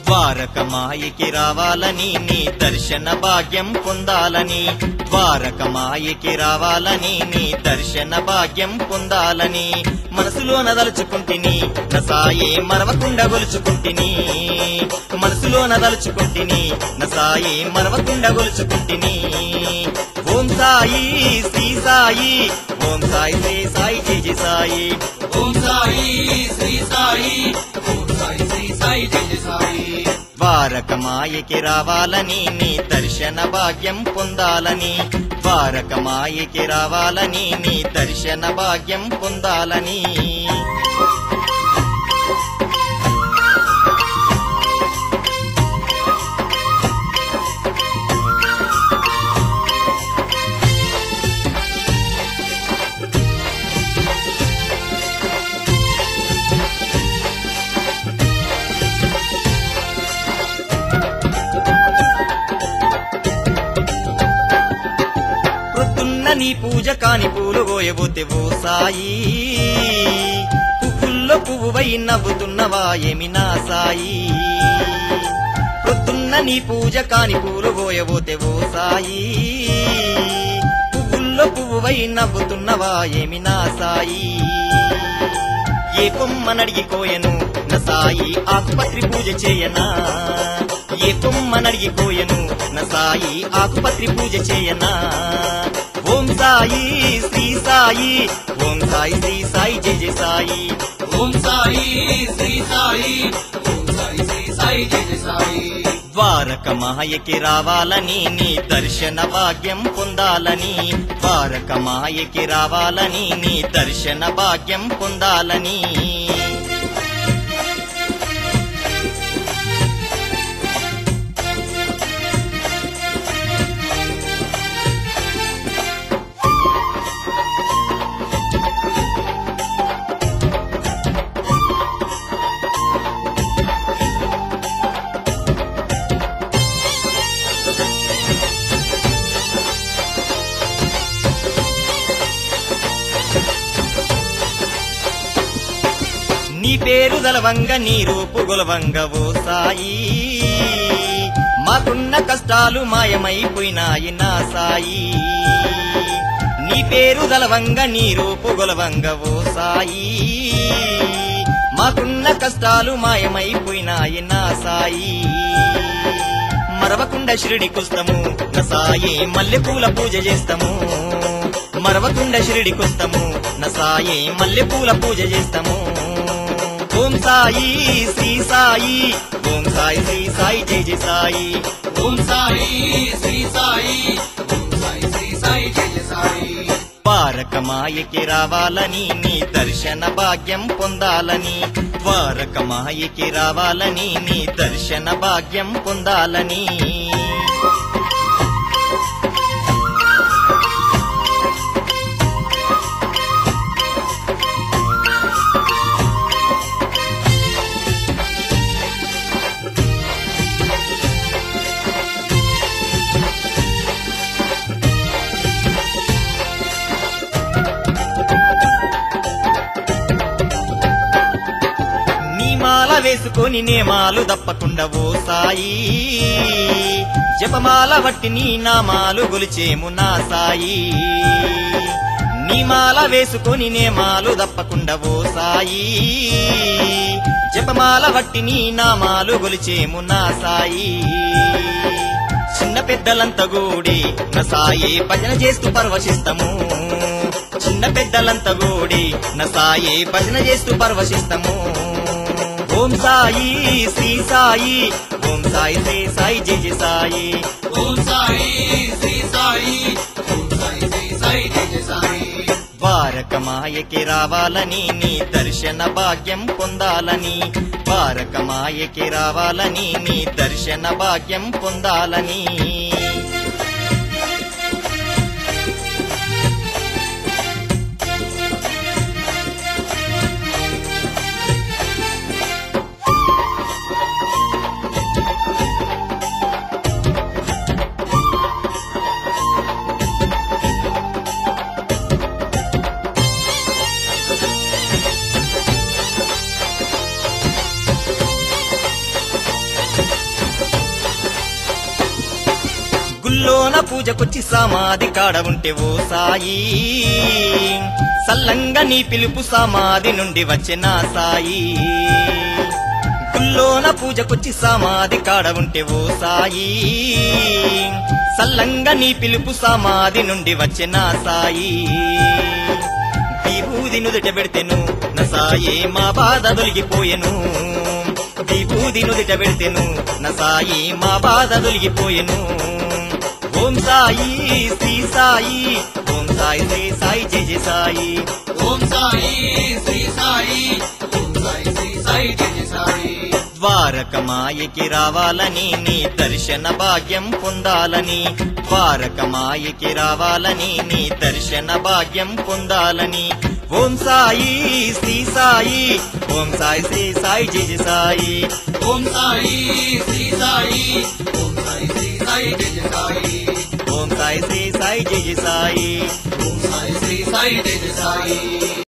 ద్వారకమాయికి రావాలని నీ దర్శన భాగ్యం పొందాలని ద్వారకమాయికి రావాలని నీ దర్శన భాగ్యం పొందాలని మనసులోన దలుచుకుంటిని నా సాయి మరవకుండా గొలుచుకుంటిని మనసులోన దలుచుకుంటిని నా సాయి మరవకుండా గొలుచుకుంటిని ఓం సాయి శ్రీ సాయి ఓం సాయి శ్రీ సాయి జయ జయ సాయి ఓం సాయి శ్రీ సాయి ఓం సాయి శ్రీ సాయి జయ జయ సాయి ద్వారకమాయికి రావాలని నీ దర్శన భాగ్యం పొందాలని ద్వారకమాయికి రావాలని నీ దర్శన భాగ్యం పొందాలని నీ పూజ కాని పూలు గోయబోతే ఓ సాయి పువ్వుల్లో పువ్వువై నవ్వుతున్నవా ఏమి నా సాయి పొద్దున్న నీ పూజ కాని పూలు గోయబోతే ఓ సాయి పువ్వుల్లో పువ్వువై నవ్వుతున్నవా ఏమి నా సాయి ఏ కొమ్మనడిగి కోయను నా సాయి ఆకుపత్రి పూజ చేయనా ఏ కొమ్మనడిగి కోయను నా సాయి ఆకుపత్రి పూజ చేయనా ఓం సాయి శ్రీ సాయి ఓం సాయి శ్రీ సాయి జయ జయ సాయి ఓం సాయి శ్రీ సాయి ఓం సాయి శ్రీ సాయి జయ జయ సాయి ద్వారకమాయికి రావాలని నీ దర్శన భాగ్యం పొందాలని ద్వారకమాయికి రావాలని నీ దర్శన భాగ్యం పొందాలని నీ పేరు దలవంగ నీ రూపు గొలవంగ ఓ సాయి మాకున్న కష్టాలు మాయమైపోయినాయి నా సాయి నీ పేరు దలవంగ నీ రూపు గొలవంగ ఓ సాయి మాకున్న కష్టాలు మాయమైపోయినాయి నా సాయి మరవకుండా షిరిడికొస్తాము నా సాయి మల్లెపూల పూజ చేస్తాము మరవకుండా షిరిడికొస్తాము నా సాయి మల్లెపూల పూజ చేస్తాము ఓం సాయి శ్రీ సాయి ఓం సాయి శ్రీ సాయి జయ జయ సాయి ఓం సాయి శ్రీ సాయి ఓం సాయి శ్రీ సాయి జయ జయ సాయి ద్వారకమాయికి రావాలని నీ దర్శన భాగ్యం పొందాలని ద్వారకమాయికి రావాలని నీ దర్శన భాగ్యం పొందాలని మాల వేసుకొని నేమాలు దప్పకుండా ఓ సాయి జపమాల వట్టి నీ నామాలు గొలిచేము నా సాయి నీ మాల వేసుకొని నేమాలు దప్పకుండా ఓ సాయి జపమాల వట్టి నీ నామాలు గొలిచేము నా సాయి చిన్న పెద్దలంతా గూడి నా సాయి భజన చేస్తూ పరవశిస్తాము చిన్న పెద్దలంతా గూడి నా సాయి భజన చేస్తూ పరవశిస్తాము ఓం సాయి శ్రీ సాయి ఓం సాయి శ్రీ సాయి జయ జయ సాయి ఓం సాయి శ్రీ సాయి ఓం సాయి శ్రీ సాయి జయ జయ సాయి ద్వారకమాయికి రావాలని నీ దర్శన భాగ్యం పొందాలని ద్వారకమాయికి రావాలని నీ దర్శన భాగ్యం పొందాలని గుల్లోన పూజకొచ్చి సమాధి కాడ ఉంటే ఓ సాయి సల్లంగా నీ పిలుపు సమాధి నుండి వచ్చే నా సాయి గుల్లోన పూజకొచ్చి సమాధి కాడ ఉంటే ఓ సాయి సల్లంగా నీ పిలుపు సమాధి నుండి వచ్చే నా సాయి విభూది నుదుట పెడితేను నా సాయి మా బాధ తొలగిపోయెను విభూది నుదుట పెడితేను నా సాయి మా బాధ తొలగిపోయెను ఓం సాయి శ్రీ సాయి ఓం సాయి శ్రీ సాయి జయ జయ సాయి ఓం సాయి శ్రీ సాయి ఓం సాయి శ్రీ సాయి జయ జయ సాయి ద్వారకమాయికి రావాలని నీ దర్శన భాగ్యం పొందాలని ద్వారకమాయికి రావాలని నీ దర్శన భాగ్యం పొందాలని ఓం సాయి శ్రీ సాయి ఓం సాయి శ్రీ సాయి జయ జయ సాయి ఓం సాయి శ్రీ సాయి ఓం సాయి శ్రీ సాయి జయ జయ సాయి ఓం సాయి శ్రీ సాయి జయ జయ సాయి ఓం సాయి శ్రీ సాయి జయ జయ సాయి